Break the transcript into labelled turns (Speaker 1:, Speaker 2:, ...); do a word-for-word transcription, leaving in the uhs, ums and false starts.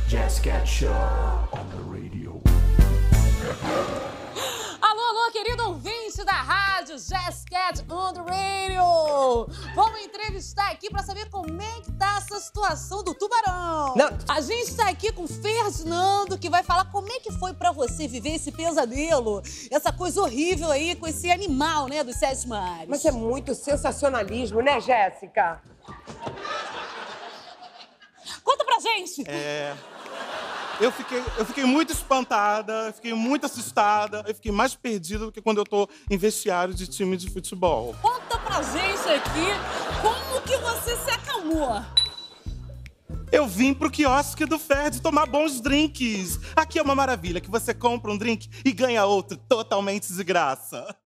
Speaker 1: Jazz Show on the radio.
Speaker 2: Alô, alô, querido ouvinte da rádio Jazz Cat on the Radio. Vamos entrevistar aqui para saber como é que tá essa situação do tubarão.
Speaker 3: Não.
Speaker 2: A gente tá aqui com o Ferdinando, que vai falar como é que foi para você viver esse pesadelo, essa coisa horrível aí com esse animal, né, dos sete mares.
Speaker 3: Mas é muito sensacionalismo, né, Jéssica?
Speaker 2: Conta pra gente.
Speaker 4: É... Eu fiquei, eu fiquei muito espantada, fiquei muito assustada, eu fiquei mais perdida do que quando eu tô em vestiário de time de futebol.
Speaker 2: Conta pra gente aqui como que você se acalmou.
Speaker 4: Eu vim pro quiosque do Ferd tomar bons drinks. Aqui é uma maravilha, que você compra um drink e ganha outro totalmente de graça.